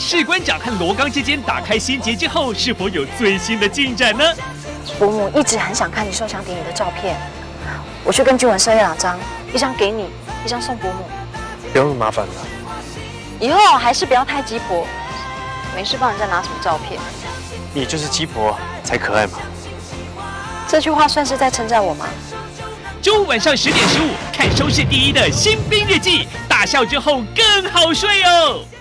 士官长和罗刚之间打开心结之后，是否有最新的进展呢？ 伯母一直很想看你受降典礼的照片，我去跟君文社要2张，一张给你，一张送伯母。 不用那么麻烦了。 以后还是不要太鸡婆，没事帮人家拿什么照片。 你就是鸡婆才可爱嘛。 这句话算是在称赞我吗？ 周五晚上10点15，看收视第1的《新兵日记》，大笑之后更好睡哦。